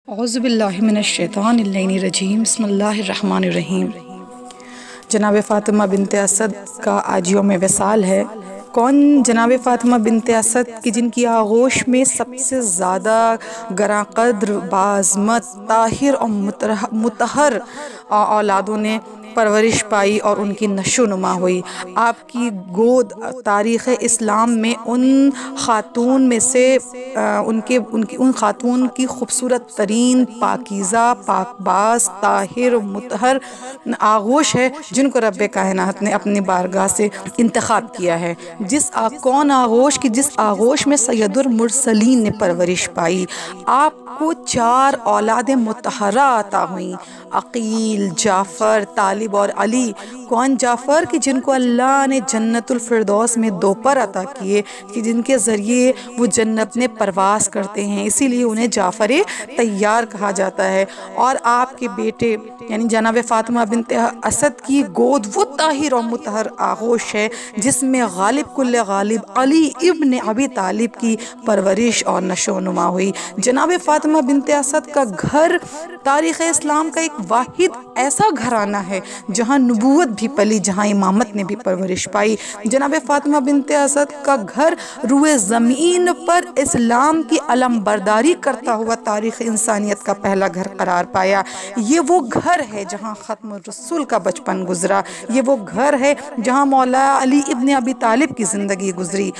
اعوذ باللہ من الشیطان اللعین الرجیم بسم اللہ الرحمن الرحیم۔ جناب فاطمہ بنت اسد کا آج یوم وصال ہے۔ کون جناب فاطمہ بنت اسد کی جن کی آغوش میں سب سے زیادہ گراں قدر، باعظمت، طاہر اور مطہر اولادوں نے پرورش پائی اور ان کی نشو نما ہوئی۔ آپ کی گود تاریخ اسلام میں ان خاتون میں سے ان خاتون کی خوبصورت ترین، پاکیزہ، پاک باز، طاہر، مطہر آغوش ہے جن کو رب کائنات نے اپنی بارگاہ سے انتخاب کیا ہے۔ جس آغوش میں سید المرسلین نے پرورش پائی۔ آپ کو 4 اولاد مطہرہ عطا ہوئیں: عقیل، جعفر، طالب اور علی۔ کون جعفر کہ جن کو اللہ نے جنت الفردوس میں 2 پر عطا کیے کہ جن کے ذریعے وہ جنت میں پرواز کرتے ہیں، اسی لیے انہیں جعفر طیار کہا جاتا ہے۔ اور آپ کے بیٹے یعنی جناب فاطمہ بنت اسد کی گود وہ طاہر اور مطہر آغوش ہے جس میں غالب کل غالب علی ابن ابی طالب کی پرورش اور نشو و نما ہوئی۔ جناب فاطمہ بنت اسد کا گھر تاریخ اسلام کا ایک واحد ایسا گھرانہ ہے جہاں نبوت بھی پلی، جہاں امامت نے بھی پرورش پائی۔ جناب فاطمہ بنت اسد کا گھر روئے زمین پر اسلام کی علم برداری کرتا ہوا تاریخ انسانیت کا پہلا گھر قرار پایا۔ یہ وہ گھر ہے جہاں ختم الرسول کا بچپن گزرا۔ یہ وہ گھر ہے جہاں مولا علی ابن ابی طالب کی زندگی گزری۔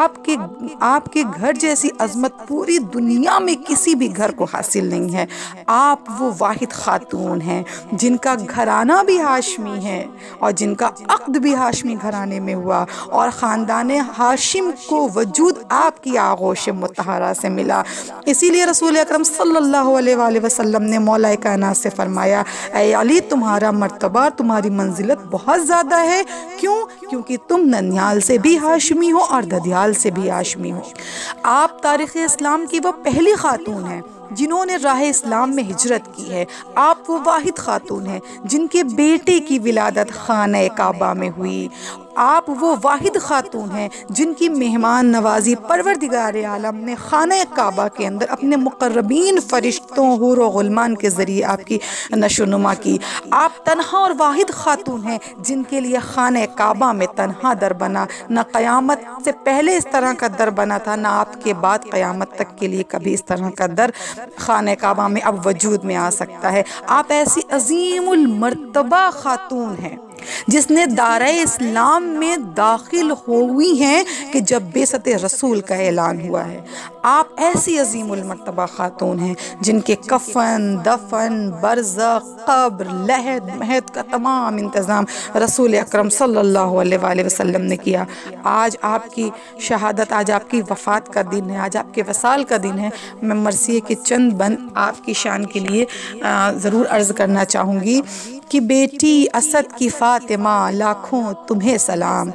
آپ کے گھر جیسی عظمت پوری دنیا میں کسی بھی گھر کو حاصل نہیں ہے۔ آپ وہ واحد خاتون ہیں جن کا گھرانہ بھی ہاشمی ہے اور جن کا عقد بھی ہاشمی گھرانے میں ہوا، اور خاندان ہاشم کو وجود آپ کی آغوش مطہرہ سے ملا۔ اسی لیے رسول اکرم صلی اللہ علیہ وآلہ وسلم نے مولا کائنات سے فرمایا: اے علی، تمہارا مرتبہ، تمہاری منزلت بہت زیادہ ہے۔ کیونکہ تم ننیال سے بھی ہاشمی ہو اور ددیال سے بھی ہاشمی ہو۔ آپ تاریخ اسلام کی وہ پہلی خاتون ہیں جنہوں نے راہ اسلام میں ہجرت کی ہے۔ آپ وہ واحد خاتون ہیں جن کے بیٹے کی ولادت خانہ کعبہ میں ہوئی۔ آپ وہ واحد خاتون ہیں جن کی مہمان نوازی پروردگار عالم نے خانہ کعبہ کے اندر اپنے مقربین فرشتوں، حور و غلمان کے ذریعے آپ کی نشو نما کی۔ آپ تنہا اور واحد خاتون ہیں جن کے لیے خانہ کعبہ میں تنہا در بنا۔ نہ قیامت سے پہلے اس طرح کا در بنا تھا، نہ آپ کے بعد قیامت تک کے لیے کبھی اس طرح کا در خانہ کعبہ میں اب وجود میں آ سکتا ہے۔ آپ ایسی عظیم المرتبہ خاتون ہیں جس نے دارِ اسلام میں داخل ہوئی ہیں کہ جب بعثت رسول کا اعلان ہوا ہے۔ آپ ایسی عظیم المرتبہ خاتون ہیں جن کے کفن، دفن، برزخ، قبر، لحد مہد کا تمام انتظام رسول اکرم صلی اللہ علیہ وآلہ وسلم نے کیا۔ آج آپ کی شہادت، آج آپ کی وفات کا دن ہے، آج آپ کے وصال کا دن ہے۔ میں مرثیے کے چند بند آپ کی شان کے لیے ضرور عرض کرنا چاہوں گی کہ بیٹی اسد کی فاطمہ لاکھوں تمہیں سلام،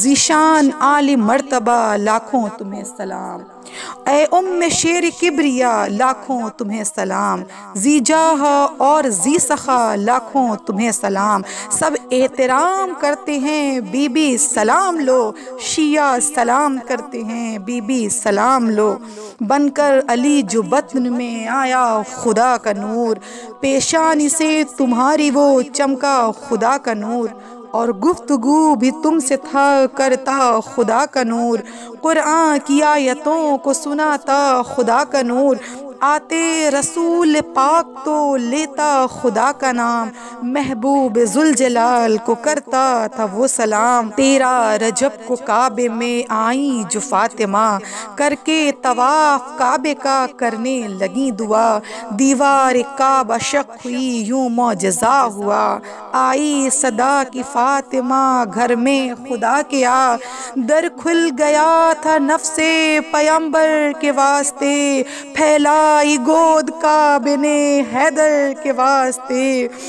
ذیشان عالی مرتبہ لاکھوں تمہیں سلام، اے ام شیر کبریا لاکھوں تمہیں سلام، ذی جاہ اور ذی سخا لاکھوں تمہیں سلام۔ سب احترام کرتے ہیں بی بی سلام لو، شیعہ سلام کرتے ہیں بی بی سلام لو، بن کر علی جو بطن میں آیا خدا کا نور، پیشانی سے تمہاری وہ چمکا خدا کا نور، اور گفتگو بھی تم سے تھا کرتا خدا کا نور، قرآن کی آیتوں کو سناتا خدا کا نور، آتے رسول پاک تو لیتا خدا کا نام، محبوب ذوالجلال کو کرتا تھا وہ سلام۔ 13 رجب کو کعبے میں آئیں جو فاطمہ، کر کے طواف کعبے کا کرنے لگیں دعا، دیوار کعبہ شق ہوئی یوں معجزہ ہوا، آئی صدا کی فاطمہ گھر میں خدا کے آ، در کھل گیا تھا نفس پیغمبر کے واسطے، پھیلائی گود کعبے نے حیدر کے واسطے،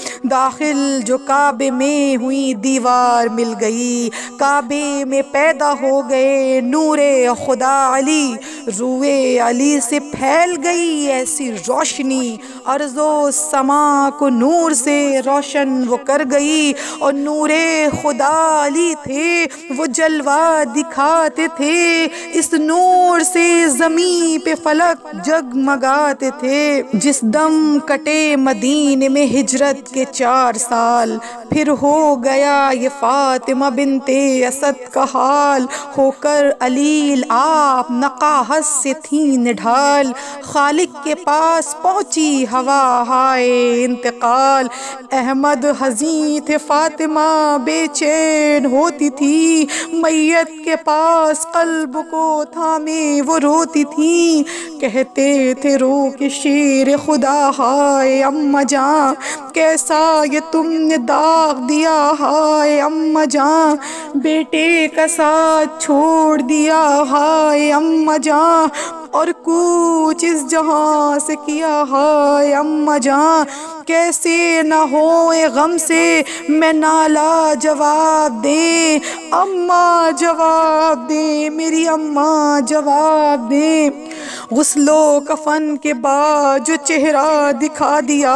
داخل جو کعبے میں ہوئی دیوار مل گئی، کعبے میں پیدا ہو گئے نور خدا علی، روئے علی سے پھیل گئی ایسی روشنی، ارض و سما کو نور سے روشن وہ کر گئی، اور نور خدا علی تھے وہ جلوہ دکھاتے تھے، اس نور سے زمین پہ فلک جگمگا لٹاتے تھے، جس دم کٹے مدینے میں ہجرت کے 4 سال، پھر ہو گیا یہ فاطمہ بنت اسد کا حال، ہو کر علیل آپ نقاہت سے تھیں نڈھال، خالق کے پاس پہنچی ہوا ہائے انتقال، احمد حزین تھے فاطمہ بے چین ہوتی تھی، میت کے پاس قلب کو تھامے وہ روتی تھی، کہتے تھے رو کے شیر خدا ہائے اماں جان، کیسا یہ تم نے داغ دیا ہائے اماں جان، بیٹے کا ساتھ چھوڑ دیا ہائے اماں جان، اور کوچ اس جہاں سے کیا ہائے اماں جان، کیسے نہ ہوئے غم سے میں نالا جواب دے، اماں جواب دے میری اماں جواب دے، غسل و کفن کے بعد جو چہرہ دکھا دیا،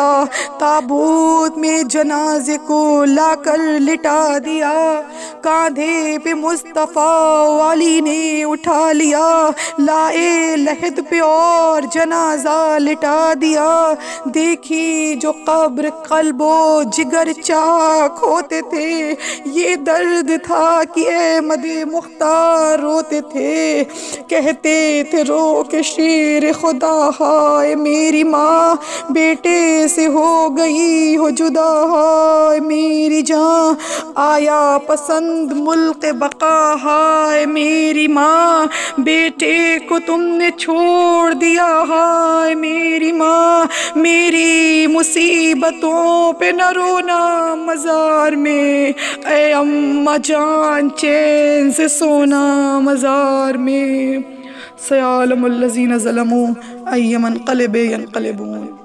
تابوت میں جنازے کو لا کر لٹا دیا، کاندھے پہ مصطفیٰ علی نے اٹھا لیا، لائے لحد پہ اور جنازہ لٹا دیا، دیکھی جو قبر قلب و جگر چاک ہوتے تھے، یہ درد تھا کہ احمد مختار روتے تھے، کہتے تھے رو کے شیر خدا ہائے میری ماں، بیٹے سے ہو گئی ہو جدا ہائے میری جان، آیا پسند ملک بقا ہائے میری ماں، بیٹے کو تم نے چھوڑ دیا ہائے میری ماں، میری مصیبتوں پہ نہ رونا مزار میں، اے اماں جان چین سے سونا مزار میں، سیعلم الذین ظلموا ای منقلب ینقلبون۔